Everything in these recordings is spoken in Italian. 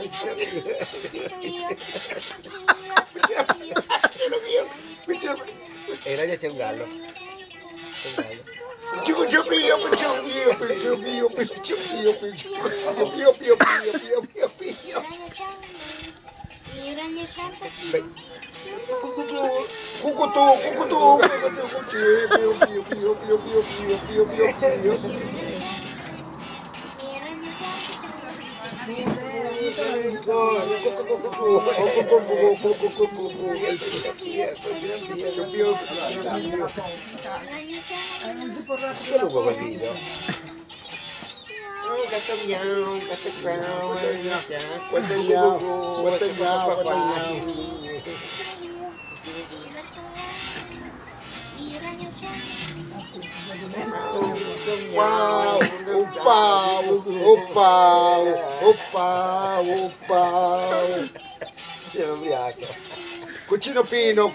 E là c'è un gallo. C'è un gallo. Che lungo quel video? Gatto miau, gatto Wow, oppa. Io ubriaco. Cucino Pino.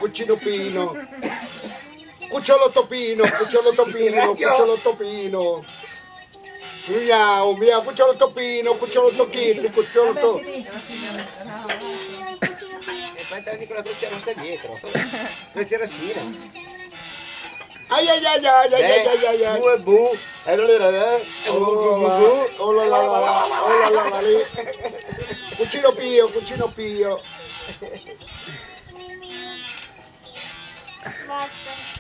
Cucciolo Topino. Miau, cucciolo Topino, cucciolo Tocchetti, cucciolo Topino. E poi anche con la croce rossa dietro. Croce rossina. Ai. Bu e bu. E allora Oh la la lì. Cucino Pio. Basta.